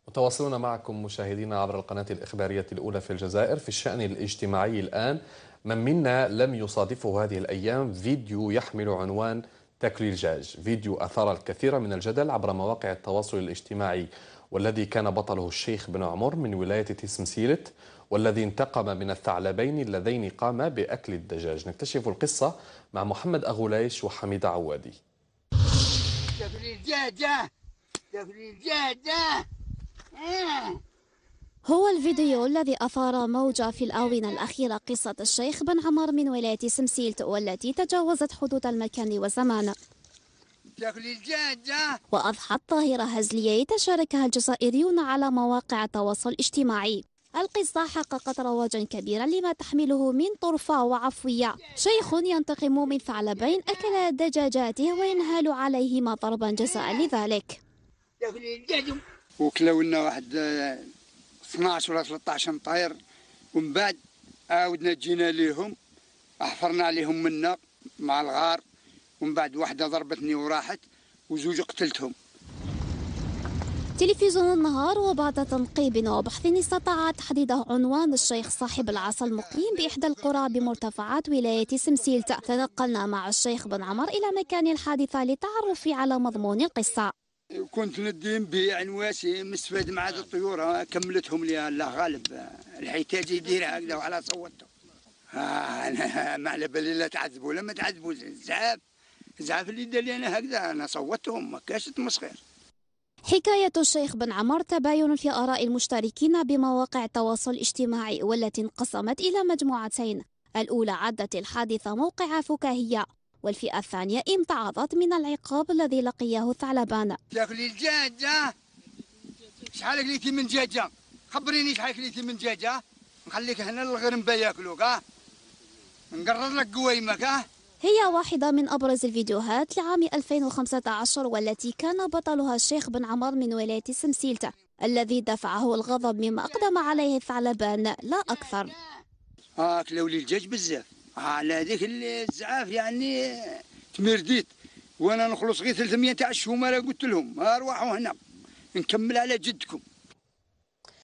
متواصلون معكم مشاهدينا عبر القناة الإخبارية الأولى في الجزائر. في الشأن الاجتماعي الآن، من منا لم يصادفه هذه الأيام فيديو يحمل عنوان تاكل الدجاج، فيديو أثار الكثير من الجدل عبر مواقع التواصل الاجتماعي، والذي كان بطله الشيخ بن عمر من ولاية تسمسيلت، والذي انتقم من الثعلبين اللذين قاما بأكل الدجاج. نكتشف القصة مع محمد أغوليش وحميد عوادي. تاكل الدجاجة، تاكل الدجاجة. هو الفيديو الذي أثار موجة في الآونة الأخيرة، قصة الشيخ بن عمر من ولاية سمسيلت والتي تجاوزت حدود المكان والزمان، تاكل الدجاجة، وأضحت ظاهرة هزلية يتشاركها الجزائريون على مواقع التواصل الاجتماعي. القصة حققت رواجا كبيرا لما تحمله من طرفة وعفوية. شيخ ينتقم من ثعلبين أكل دجاجاته وينهال عليهما ضربا جزاء لذلك. تاكل الدجاجة. وكلاو لنا واحد 12 ولا 13 مطاير، ومن بعد عاودنا جينا ليهم، حفرنا عليهم منا مع الغار، ومن بعد واحدة ضربتني وراحت وزوج قتلتهم. تلفزيون النهار وبعد تنقيب وبحث استطاع تحديد عنوان الشيخ صاحب العصا المقيم بإحدى القرى بمرتفعات ولاية سمسيلت. تنقلنا مع الشيخ بن عمر إلى مكان الحادثة للتعرف على مضمون القصة. كنت ندي نبيع نواسي مستفاد مع هذه الطيور، كملتهم لي الله غالب، الحيتاج يديرها هكذا وعلى صوته. أنا ما على بالي لا تعذبوا ولا ما تعذبوا، زعاف اللي دار لي أنا هكذا، أنا صوتهم ما كاش تمسخير. حكاية الشيخ بن عمر تباين في آراء المشتركين بمواقع التواصل الاجتماعي، والتي انقسمت إلى مجموعتين. الأولى عدت الحادثة موقعة فكاهية، والفئة الثانية امتعضت من العقاب الذي لقيه الثعلبان. تاكلي الدجاجة، شحال كليتي من دجاجة؟ خبريني شحال كليتي من دجاجة؟ نخليك هنا الغرنبة ياكلوك، نقرر لك قويمك. هي واحدة من أبرز الفيديوهات لعام 2015، والتي كان بطلها الشيخ بن عمر من ولاية سمسيلت، الذي دفعه الغضب مما أقدم عليه الثعلبان لا أكثر. كلاو لي الدجاج بزاف، على هذيك الزعاف يعني تمرديت، وانا نخلص غير 300 تاع الشومه. قلت لهم ارواحوا هنا نكمل على جدكم.